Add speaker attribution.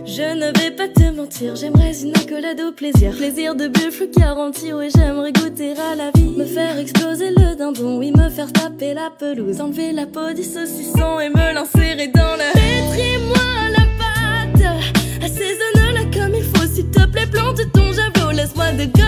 Speaker 1: Je ne vais pas te mentir, j'aimerais une accolade au plaisir. Plaisir de buffle garanti, oui j'aimerais goûter à la vie. Me faire exploser le dindon, oui me faire taper la pelouse. Enlever la peau du saucisson et me l'insérer dans la... Pétris-moi la pâte, assaisonne-la comme il faut. S'il te plaît plante ton javelot, laisse-moi de